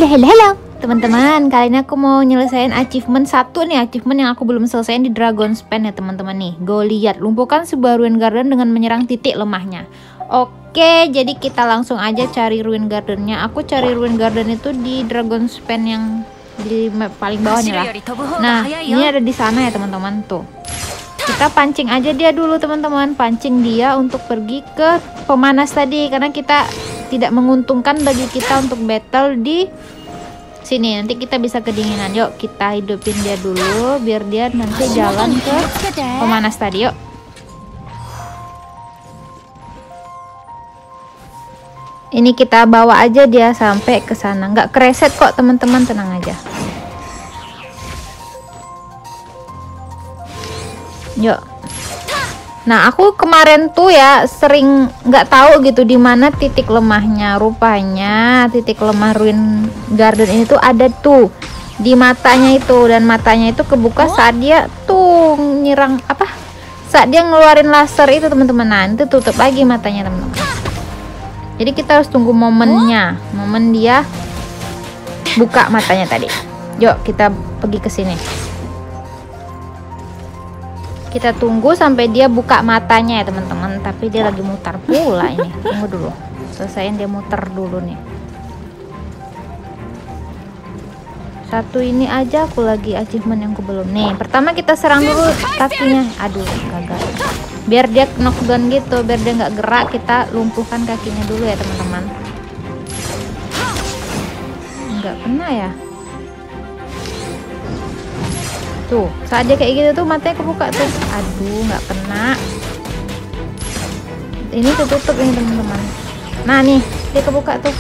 Halo teman-teman, kali ini aku mau nyelesain achievement satu nih, achievement yang aku belum selesaiin di Dragon's Pen ya teman-teman nih. Goliath, lumpuhkan sebuah ruin garden dengan menyerang titik lemahnya. Oke, jadi kita langsung aja cari ruin gardennya. Aku cari ruin garden itu di Dragon's Pen yang di map paling bawah nih lah. Nah, ini ada di sana ya teman-teman tuh. Kita pancing aja dia dulu teman-teman, pancing dia untuk pergi ke pemanas tadi karena kita tidak menguntungkan bagi kita untuk battle di sini. Nanti kita bisa kedinginan. Yuk kita hidupin dia dulu biar dia nanti jalan ke pemanas tadi. Yuk. Ini kita bawa aja dia sampai ke sana. Nggak kereset kok teman-teman, tenang aja. Yuk. Nah, aku kemarin tuh ya sering nggak tahu gitu di mana titik lemahnya. Rupanya titik lemah ruin garden ini tuh ada tuh di matanya itu, dan matanya itu kebuka saat dia tuh nyerang apa? Saat dia ngeluarin laser itu teman-teman. Nah, itu tutup lagi matanya teman-teman. Jadi kita harus tunggu momennya, momen dia buka matanya tadi. Yuk kita pergi ke sini. Kita tunggu sampai dia buka matanya ya teman-teman. Tapi dia lagi mutar pula ini. Tunggu dulu. Selesaiin dia muter dulu nih. Satu ini aja aku lagi achievement yang aku belum. Nih, pertama kita serang dulu kakinya. Aduh, gagal. Biar dia knockdown gitu, biar dia nggak gerak, kita lumpuhkan kakinya dulu ya teman-teman. Nggak kena ya. Tuh, saat dia kayak gitu tuh matanya kebuka tuh. Aduh, nggak kena. Ini ketutup ini teman-teman. Nah nih, dia kebuka tuh.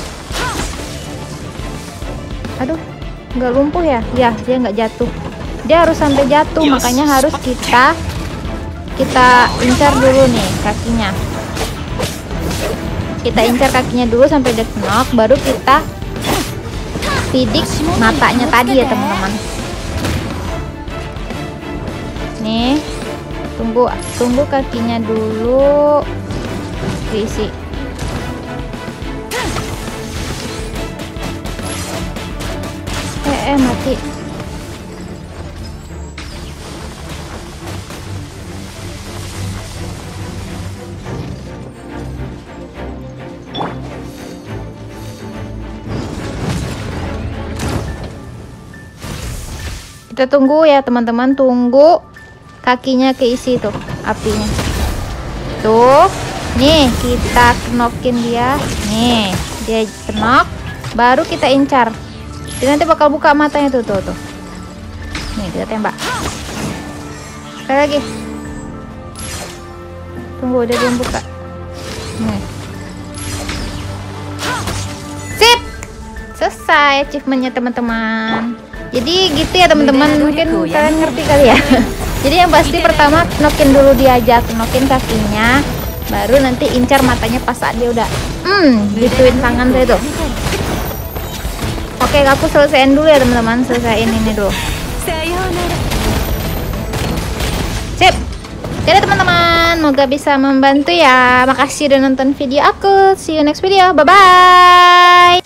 Aduh, nggak lumpuh ya? Ya, dia nggak jatuh. Dia harus sampai jatuh, makanya harus kita incar dulu nih kakinya. Kita incar kakinya dulu sampai dia knock, baru kita pidik matanya tadi ya teman-teman. Nih, tunggu kakinya dulu diisi. Mati. Kita tunggu ya teman-teman, tunggu kakinya keisi tuh apinya tuh. Nih kita knock-in dia, nih dia knock, baru kita incar. Dia nanti bakal buka matanya tuh. Nih kita tembak sekali lagi. Tunggu, dia belum buka. Nih. Sip, selesai achievementnya teman-teman. Jadi gitu ya teman-teman, mungkin kalian ngerti kali ya. Jadi yang pasti pertama knockin dulu dia aja, knockin kakinya, baru nanti incar matanya pas saat dia udah gituin tangan saya tuh. Oke, aku selesaiin dulu ya teman-teman, selesaiin ini dulu. Sip. Jadi teman-teman, semoga bisa membantu ya. Makasih udah nonton video aku. See you next video. Bye bye.